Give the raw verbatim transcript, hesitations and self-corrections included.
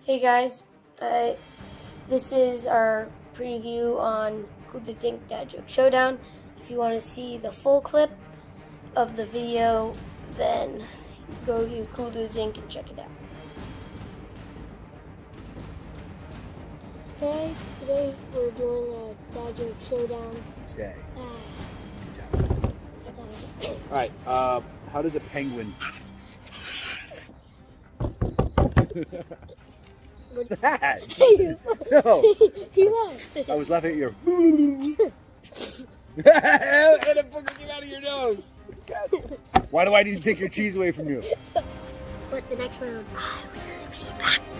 Hey guys, uh, this is our preview on Cool Dudes Incorporated. Dad Joke Showdown. If you want to see the full clip of the video, then go to Cool Dudes Incorporated and check it out. Okay, today we're doing a Dad Joke Showdown. Say. Ah. Good job. Alright, uh, how does a penguin... That? No. He laughed. I was laughing at your... And a booger came out of your nose. Why do I need to take your cheese away from you? But the next round, I will be back.